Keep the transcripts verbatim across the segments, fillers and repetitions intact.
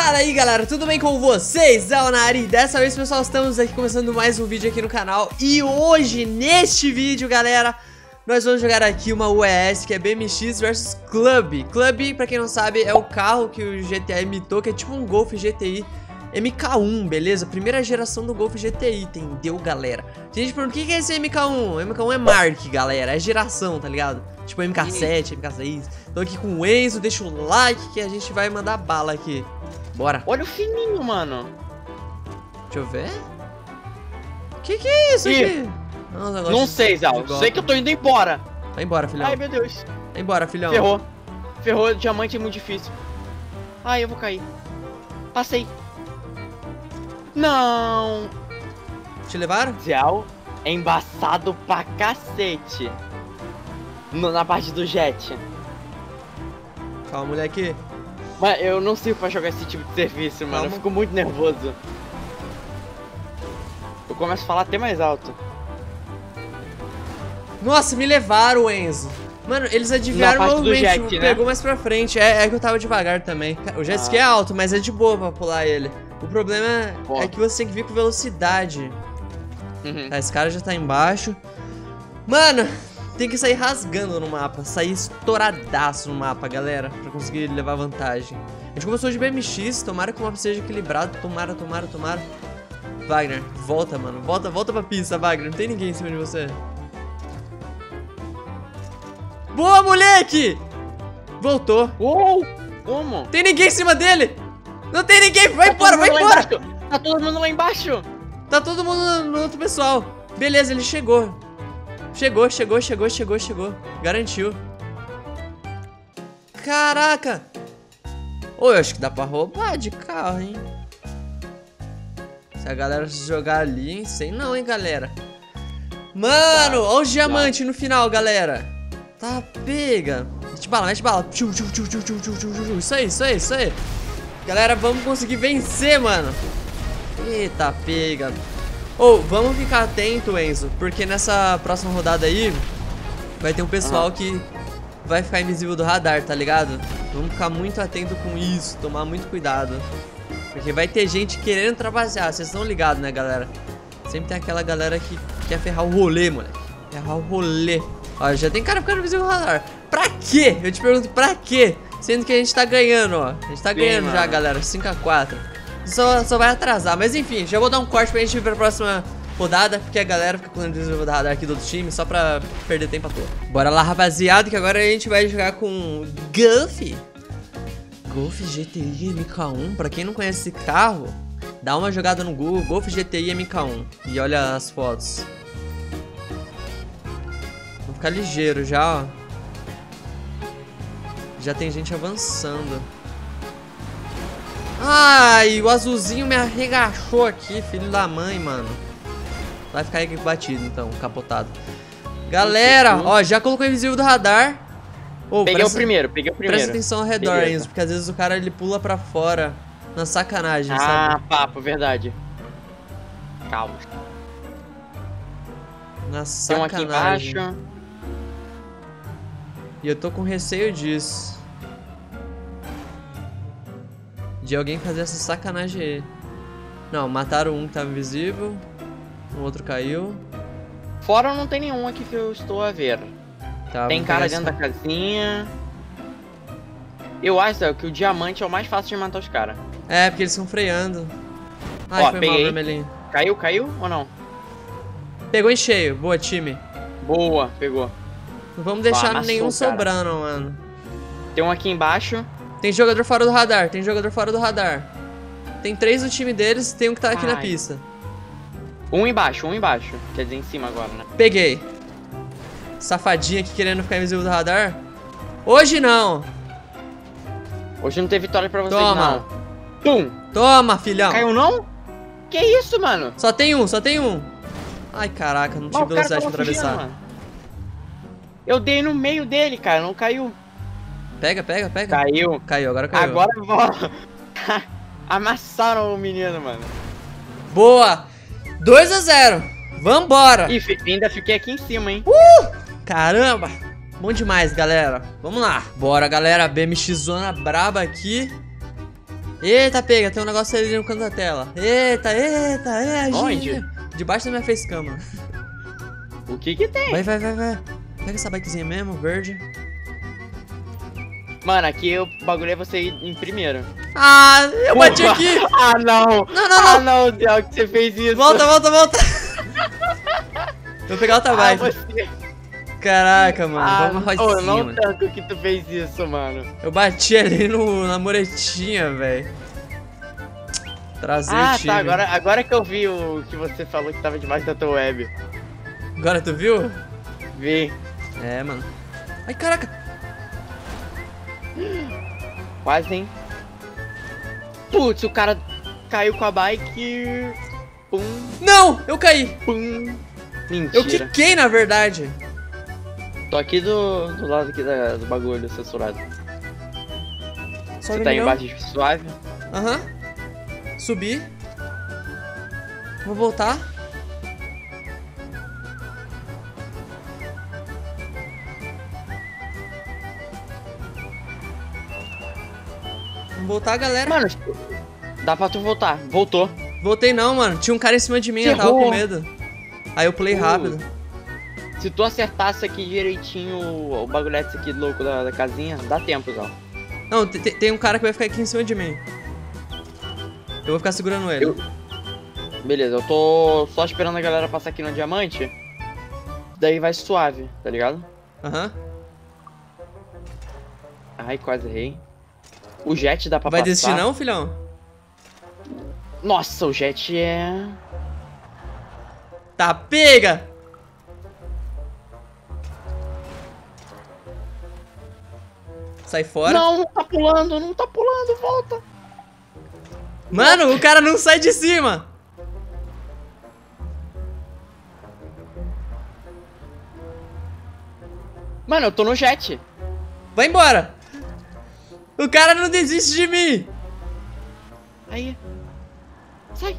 Fala aí galera, tudo bem com vocês? É o Nari. Dessa vez pessoal, estamos aqui começando mais um vídeo aqui no canal. E hoje, neste vídeo galera, nós vamos jogar aqui uma U E S, que é B M X versus Club. Club, pra quem não sabe, é o carro que o G T A imitou, que é tipo um Golf G T I M K um, beleza? Primeira geração do Golf G T I, entendeu galera? Gente, por que que é esse M K um? M K um é mark, galera, é geração, tá ligado? Tipo M K sete, M K seis. Tô aqui com o Enzo, deixa o like que a gente vai mandar bala aqui. Bora. Olha o fininho, mano. Deixa eu ver. Que que é isso Ih, aqui? Não, não sei, Zal. Sei que eu tô indo embora. Vai embora, filhão. Ai, meu Deus. Vai embora, filhão. Ferrou. Ferrou, diamante é muito difícil. Ai, eu vou cair. Passei. Não. Te levaram? Zal é embaçado pra cacete. No, na parte do jet. Calma, moleque. Mas eu não sirvo pra jogar esse tipo de serviço, mano. Calma. Eu fico muito nervoso. Eu começo a falar até mais alto. Nossa, me levaram, Enzo. Mano, eles adivinharam o movimento, jet, tipo, né? pegou mais pra frente. É, é que eu tava devagar também. O jet ski Ah. é alto, mas é de boa pra pular ele. O problema é, Bom. é que você tem que vir com velocidade. Uhum. Tá, esse cara já tá embaixo. Mano, tem que sair rasgando no mapa. Sair estouradaço no mapa, galera, pra conseguir levar vantagem. A gente começou de B M X, tomara que o mapa seja equilibrado. Tomara, tomara, tomara. Wagner, volta, mano. Volta, volta pra pista, Wagner. Não tem ninguém em cima de você. Boa, moleque! Voltou. Uou! Como? Tem ninguém em cima dele! Não tem ninguém! Vai Tá embora, todo vai mundo lá embora! embaixo. Tá todo mundo lá embaixo! Tá todo mundo no outro pessoal. Beleza, ele chegou. Chegou, chegou, chegou, chegou, chegou. Garantiu. Caraca! Ô, eu acho que dá pra roubar de carro, hein? Se a galera jogar ali, hein? Sei não, hein, galera. Mano, ó os diamantes no final, galera. Tá, pega. Mete bala, mete bala. Tchu, tchu, tchu, tchu, tchu, tchu, tchu, tchu. Isso aí, isso aí, isso aí. Galera, vamos conseguir vencer, mano. Eita, pega. Ô, oh, vamos ficar atento, Enzo, porque nessa próxima rodada aí vai ter um pessoal Uhum. que vai ficar invisível do radar, tá ligado? Vamos ficar muito atento com isso, tomar muito cuidado. Porque vai ter gente querendo trabalhar, vocês estão ligados, né, galera? Sempre tem aquela galera que quer ferrar o rolê, moleque. Ferrar o rolê. Ó, já tem cara ficando invisível do radar. Pra quê? Eu te pergunto, pra quê? Sendo que a gente tá ganhando, ó. A gente tá Sim, ganhando mano. já, galera, cinco a quatro. Só, só vai atrasar, mas enfim, já vou dar um corte pra gente ir pra próxima rodada, porque a galera fica com o invisível do radar aqui do outro time, só pra perder tempo à toa. Bora lá, rapaziada, que agora a gente vai jogar com Golf. Golf G T I M K um, pra quem não conhece esse carro, dá uma jogada no Google, Golf G T I M K um, e olha as fotos. Vou ficar ligeiro já, ó. Já tem gente avançando. Ai, o azulzinho me arregaçou aqui, filho da mãe, mano. Vai ficar batido então, capotado. Galera, ó, já colocou o invisível do radar. Oh, Peguei presta, o primeiro, peguei o primeiro. Presta atenção ao redor, Beleza. Enzo, porque às vezes o cara ele pula pra fora na sacanagem, Ah, sabe? papo, verdade. Calma. Na Tem um aqui sacanagem. embaixo. E eu tô com receio disso. De alguém fazer essa sacanagem aí. Não, mataram um que tava invisível. O outro caiu. Fora não tem nenhum aqui que eu estou a ver. Tá, Tem vamos cara pegar dentro esse- da casinha. Eu acho Zé, que o diamante é o mais fácil de matar os caras. É, porque eles estão freando. Ai, Ó, foi mal, peguei. vermelhinho. Caiu, caiu ou não? Pegou em cheio. Boa, time. Boa, pegou. Não vamos deixar amassou, nenhum cara. sobrando, mano. Tem um aqui embaixo. Tem jogador fora do radar. Tem jogador fora do radar. Tem três do time deles. Tem um que tá aqui na Ai. pista. Um embaixo, um embaixo. Quer dizer, em cima agora, né? Peguei. Safadinha aqui querendo ficar invisível do radar. Hoje não. Hoje não tem vitória pra vocês, Toma. não. Pum! Toma, filhão. Caiu não? Que isso, mano? Só tem um, só tem um. Ai, caraca, não Mas tive o cara velocidade pra tava fugindo, atravessar. mano. Eu dei no meio dele, cara. Não caiu. Pega, pega, pega. Caiu. Caiu, agora caiu. Agora eu vou... Amassaram o menino, mano. Boa. dois a zero. Vambora. Ih, fi- ainda fiquei aqui em cima, hein? Caramba. Bom demais, galera. Vamos lá. Bora, galera. B M X zona braba aqui. Eita, pega, tem um negócio ali no canto da tela. Eita, eita, é, Onde? gente. Debaixo da minha facecam, mano. O que que tem? Vai, vai, vai, vai. Pega essa bikezinha mesmo, verde. Mano, aqui o bagulho é você ir em primeiro. Ah, eu bati Opa. aqui. Ah, não. Não, não, não. Ah, não, Del, que você fez isso. Volta, volta, volta. Vou pegar outra Ah, bike. você... Caraca, mano. Ah, Vamos uma oh, rodinha, não mano. tanto que tu fez isso, mano. Eu bati ali no, na muretinha, velho. Trazer Ah, o time. tá. Agora, agora que eu vi o que você falou que tava debaixo da tua web. Agora tu viu? Vi. É, mano. Ai, caraca. Quase, hein? Putz, o cara caiu com a bike. Pum, Não, eu caí. pum. Mentira. Eu quiquei, na verdade. Tô aqui do, do lado aqui da, do bagulho censurado. Só Você um tá milhão. embaixo de suave? Aham. Subi. Vou voltar. Vamos voltar, galera. Mano, dá pra tu voltar. Voltou. Voltei não, mano. Tinha um cara em cima de mim, eu tava Ferrou. com medo. Aí eu pulei Uh. rápido. Se tu acertasse aqui direitinho o, o bagulhete aqui louco da, da casinha, dá tempo, Zó. Não, te- te- tem um cara que vai ficar aqui em cima de mim. Eu vou ficar segurando ele. Eu- Beleza, eu tô só esperando a galera passar aqui no diamante. Daí vai suave, tá ligado? Aham. Ai, quase errei. O jet dá pra Vai passar. desistir não, filhão? Nossa, o jet é... Tá, pega! Sai fora. Não, não tá pulando, não tá pulando, volta. Mano, o cara não sai de cima. Mano, eu tô no jet. Vai embora. O cara não desiste de mim. Aí. Sai.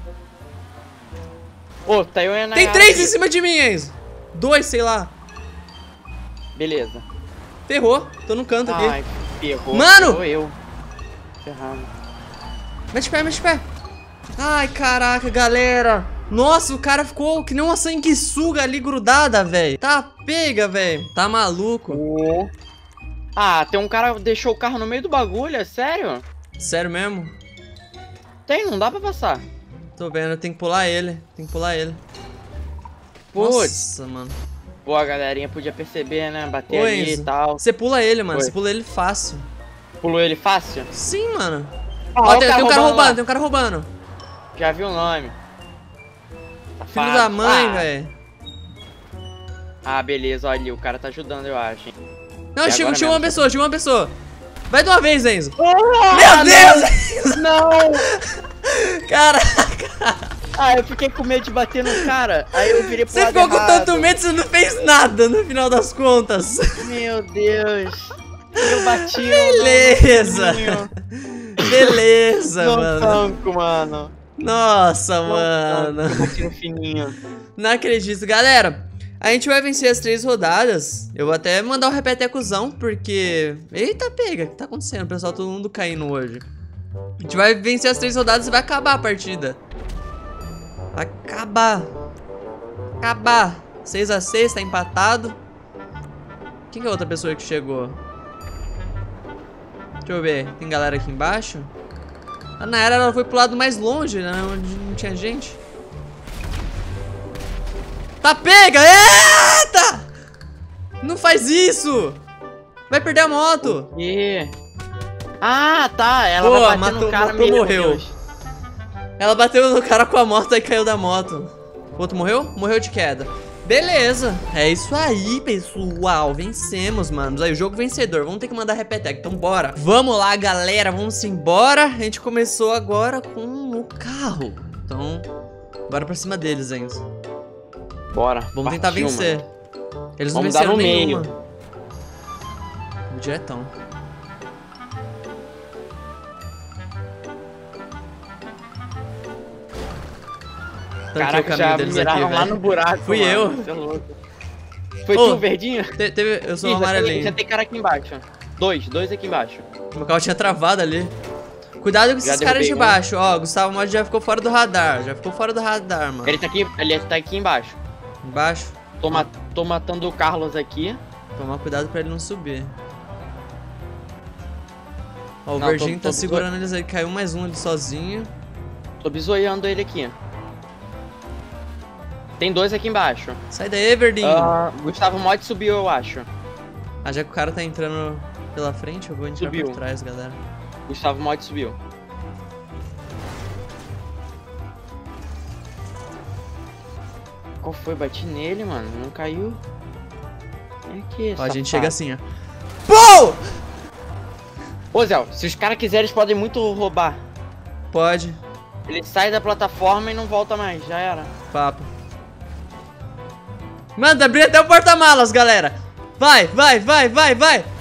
Ô, tá eu e a Tem Nayara três aqui. em cima de mim, Enzo. Dois, sei lá. Beleza. Ferrou. Tô no canto aqui. Ai, ferrou. Mano! Ferrou eu. Ferrado. Mete pé, mete pé. Ai, caraca, galera. Nossa, o cara ficou que nem uma sanguessuga ali grudada, velho. Tá pega, velho. Tá maluco. Ô. Ah, tem um cara que deixou o carro no meio do bagulho, é sério? Sério mesmo? Tem, não dá pra passar. Tô vendo, tem que pular ele. Tem que pular ele. Putz. Nossa, mano. Pô, a galerinha podia perceber, né? Bater Ô, ali Enzo, e tal. você pula ele, mano. Oi. Você pula ele fácil. Pulou ele fácil? Sim, mano. Ó, Ó, o tem, cara tem um cara roubando roubando, lá. tem um cara roubando. Já vi o nome. Filho Safado. da mãe, Ah. velho. Ah, beleza, olha ali, o cara tá ajudando, eu acho, hein? Não, E chegou, agora chegou uma mesmo? pessoa, chegou uma pessoa. Vai de uma vez, Enzo. Ah, Meu Deus! Não! Caraca! Ah, eu fiquei com medo de bater no cara, aí eu virei pro Você lado ficou com errado. tanto medo, você não fez nada no final das contas. Meu Deus. Eu bati no- Beleza. no fininho. Beleza, No mano. tanco, mano. Nossa, No mano. tanco, eu bati no fininho. Não acredito. Galera, a gente vai vencer as três rodadas. Eu vou até mandar o repetecuzão, porque... Eita, pega. O que tá acontecendo, pessoal? Todo mundo caindo hoje. A gente vai vencer as três rodadas e vai acabar a partida. Vai acabar. Acabar. seis a seis, tá empatado. Quem que é a outra pessoa que chegou? Deixa eu ver. Tem galera aqui embaixo? A Nayara, ela foi pro lado mais longe, né? Onde não tinha gente. Tá pega! Eita! Não faz isso! Vai perder a moto! E... Ah, tá. Ela Pô, vai bater matou- no cara matou, meu morreu. Deus. Ela bateu no cara com a moto e caiu da moto. O outro morreu? Morreu de queda. Beleza, é isso aí, pessoal. Vencemos, manos. Aí, o jogo vencedor. Vamos ter que mandar repetec, então bora. Vamos lá, galera, vamos embora. A gente começou agora com o carro. Então, bora pra cima deles, Enzo. Bora. Vamos tentar partiu, vencer. mano. Eles não Vamos dar venceram no nenhuma. meio. Vamos diretão. Tanquei o Caraca, caminho já deles miraram aqui, lá velho. no buraco. Fui mano. eu. Você é louco. Foi Ô, tu, verdinho? Te- teve, eu sou Ih, um já tem, amarelinho. já tem cara aqui embaixo. Dois, dois aqui embaixo. Meu carro tinha travado ali. Cuidado com esses caras de um. baixo. Ó, o Gustavo Mod já ficou fora do radar. Já ficou fora do radar, mano. Ele tá aqui, ele tá aqui embaixo. Embaixo? Tô, ma tô matando o Carlos aqui. Tomar cuidado pra ele não subir. Ó, o Não, verdinho tô, tô tá segurando eles aí. Caiu mais um ali sozinho. Tô bisoiando ele aqui. Tem dois aqui embaixo. Sai daí, verdinho. Uh, Gustavo Mod subiu, eu acho. Ah, já que o cara tá entrando pela frente, eu vou entrar Subiu. por trás, galera. Gustavo Mod subiu. Qual foi? Bati nele, mano. Não caiu. É que, Ó, a gente safado. chega assim, ó. Pô! Ô, Zé, se os caras quiserem, eles podem muito roubar. Pode. Ele sai da plataforma e não volta mais. Já era. Papo. Mano, tá abrindo até o porta-malas, galera. Vai, vai, vai, vai, vai. Deixa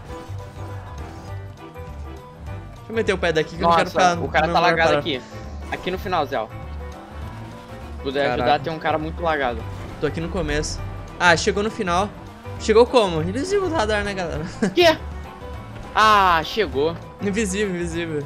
eu meter o pé daqui que eu não quero Nossa, ficar... o cara no tá meu lugar lagado parado. aqui. Aqui no final, Zé. Se puder Caraca. ajudar, tem um cara muito lagado. Tô aqui no começo. Ah, chegou no final. Chegou como? Invisível do radar, né, galera? Quê? Ah, chegou. Invisível, invisível.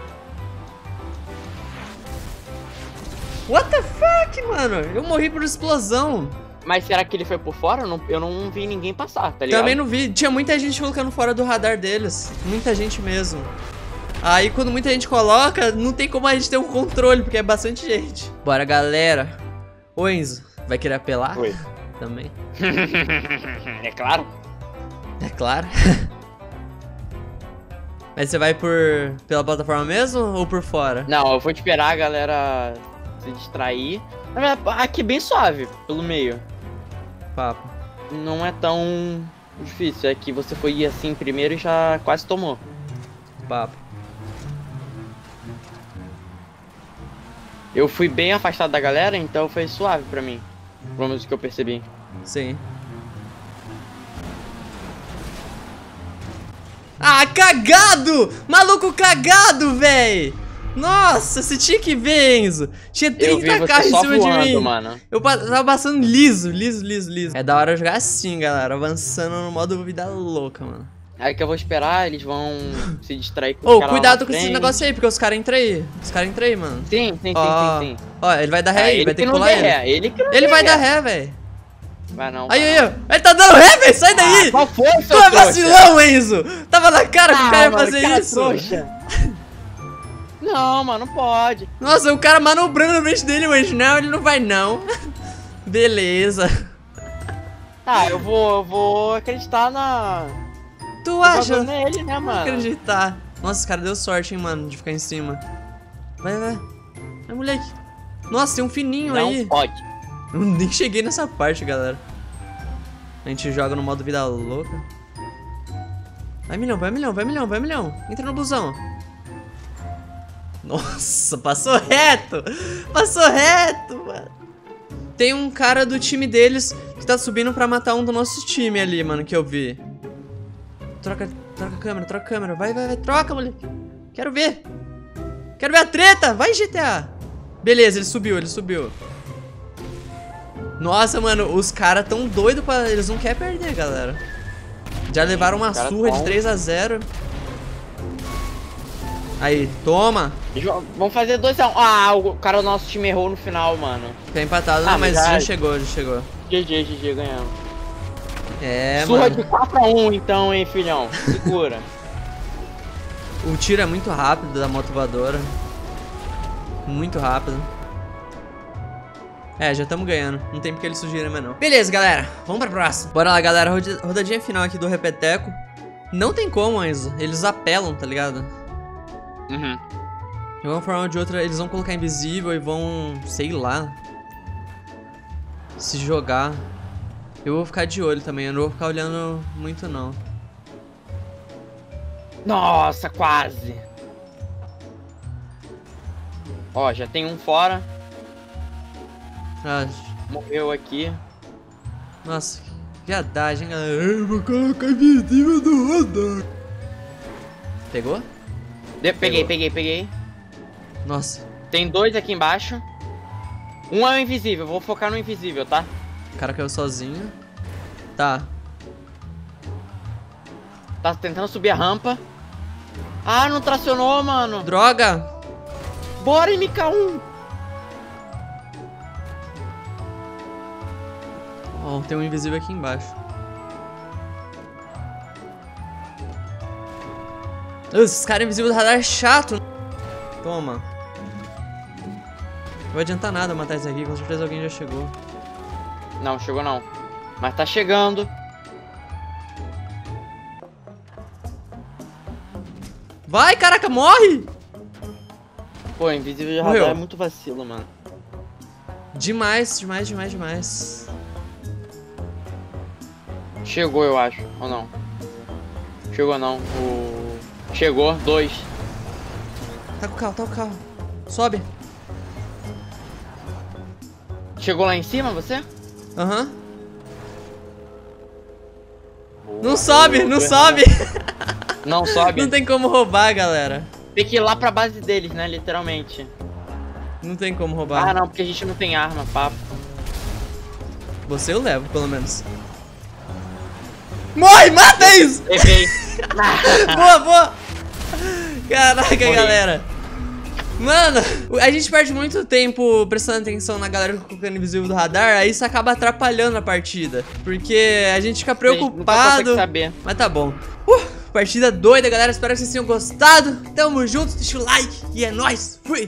What the fuck, mano? Eu morri por explosão. Mas será que ele foi por fora? Eu não, eu não vi ninguém passar, tá ligado? Também não vi. Tinha muita gente colocando fora do radar deles. Muita gente mesmo. Aí quando muita gente coloca, não tem como a gente ter um controle, porque é bastante gente. Bora, galera. Ô, Enzo, vai querer apelar? Oi. Também. É claro. É claro. Mas você vai por pela plataforma mesmo ou por fora? Não, eu vou esperar a galera se distrair. Na verdade, aqui é bem suave, pelo meio. Papo. Não é tão difícil. É que você foi ir assim primeiro e já quase tomou. Papo. Eu fui bem afastado da galera, então foi suave pra mim. Pelo menos o que eu percebi. Sim. Ah, cagado! Maluco cagado, véi! Nossa, você tinha que ver, Enzo. Tinha Eu vi trinta você carros em só cima de voando, mim. mano. Eu pa- tava passando liso, liso, liso, liso. É da hora jogar assim, galera. Avançando no modo vida louca, mano. Aí que eu vou esperar, eles vão se distrair com Ô, os caras lá cuidado na com esse frente. negócio aí, porque os caras entram aí. Os caras entram aí, mano. Sim, sim, sim, Ó, sim, sim. Ó, ele vai dar ré Ah, aí, ele vai ter que não pular der ele. ré, Ele que não Ele der vai ré. dar ré, velho. Vai não. Aí, vai aí, não. ó. Ele tá dando ré, velho. Sai daí. Ah, qual foi, seu Tu é trouxa? vacilão, Enzo. Tava na cara que o Ah, cara ia mano, fazer cara isso. trouxa. Não, mano, não pode. Nossa, o cara manobrando na frente dele, mas não, ele não vai não. Beleza. Tá, eu vou, eu vou acreditar na... Tu Tô acha? fazendo nele, né, Não mano? acreditar. Nossa, esse cara deu sorte, hein, mano, de ficar em cima. Vai, vai. Vai, moleque. Nossa, tem um fininho Não aí. pode. Eu nem cheguei nessa parte, galera. A gente joga no modo vida louca. Vai, milhão, vai, milhão, vai, milhão, vai, milhão. Entra no busão. Nossa, passou reto. Passou reto, mano. Tem um cara do time deles que tá subindo pra matar um do nosso time ali, mano, que eu vi. Troca, troca a câmera, troca a câmera. Vai, vai, vai, troca, moleque. Quero ver. Quero ver a treta. Vai, G T A. Beleza, ele subiu, ele subiu. Nossa, mano, os caras tão doidos pra... Eles não querem perder, galera. Já levaram uma cara surra tão- de três a zero. Aí, toma. Jo- Vamos fazer dois a um. Ah, o cara do nosso time errou no final, mano. Tá empatado, Ah, não, mas mas já já- chegou, já chegou. G G, G G, ganhamos. É, Surra mano. de quatro a um então, hein, filhão. Segura. O tiro é muito rápido da moto voadora. Muito rápido. É, já estamos ganhando. Não tem porque eles surgirem mais não. Beleza, galera. Vamos pra próxima. Bora lá, galera. Rodi- Rodadinha final aqui do Repeteco. Não tem como, Enzo. Eles apelam, tá ligado? Uhum. De uma forma ou de outra, eles vão colocar invisível e vão, sei lá, se jogar. Eu vou ficar de olho também. Eu não vou ficar olhando muito, não. Nossa, quase. Ó, já tem um fora. Ah, Morreu aqui. nossa, que viadagem, galera. Eu vou colocar invisível no radar. Pegou? De- peguei, Pegou. peguei, peguei. Nossa, Tem dois aqui embaixo. Um é o invisível, vou focar no invisível, tá? o cara caiu sozinho. Tá. Tá tentando subir a rampa. Ah, não tracionou, mano. Droga. Bora, M K um. Ó, tem um invisível aqui embaixo. Esses caras invisíveis do radar é chato. Toma. Não vai adiantar nada matar isso aqui, com certeza alguém já chegou. Não, chegou não. Mas tá chegando. Vai, caraca, morre! Pô, invisível de Morreu. radar é muito vacilo, mano. Demais, demais, demais, demais. Chegou, eu acho. Ou não? Chegou não. O... Chegou, dois. Tá com o carro, tá com o carro. Sobe. Chegou lá em cima, você? Aham. Boa, Não sobe, boa, não boa. sobe. Não sobe. Não tem como roubar, galera. Tem que ir lá pra base deles, né? Literalmente. Não tem como roubar. Ah, não, porque a gente não tem arma, papo. Você eu levo, pelo menos. Morre, mata isso! Errei. Boa, boa! Caraca, Morri. galera. Mano, a gente perde muito tempo prestando atenção na galera colocando invisível do radar, aí isso acaba atrapalhando a partida. Porque a gente fica preocupado. Saber. Mas tá bom. Uh, partida doida, galera. Espero que vocês tenham gostado. Tamo junto, deixa o like e é nóis. Fui!